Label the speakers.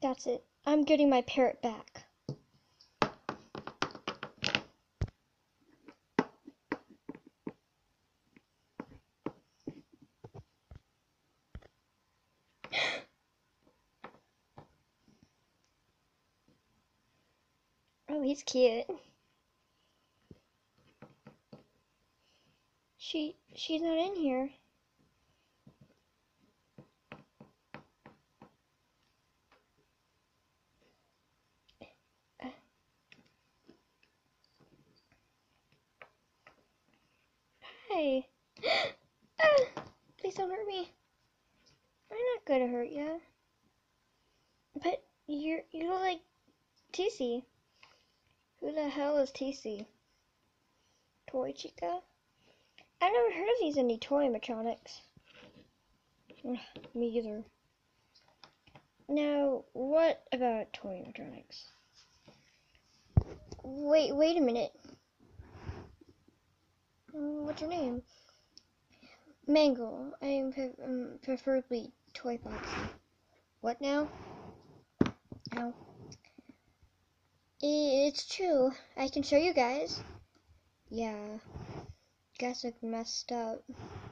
Speaker 1: That's it. I'm getting my parrot back. Oh, he's cute. She's not in here. Hi. Please don't hurt me. I'm not gonna hurt you. But you look like TC. Who the hell is TC? Toy Chica? I've never heard of these any toy animatronics. Me either. Now, what about toy animatronics? Wait a minute. What's your name? Mangle. I am preferably toy boxy. What now? Ow. It's true. I can show you guys. Yeah. Guys look messed up.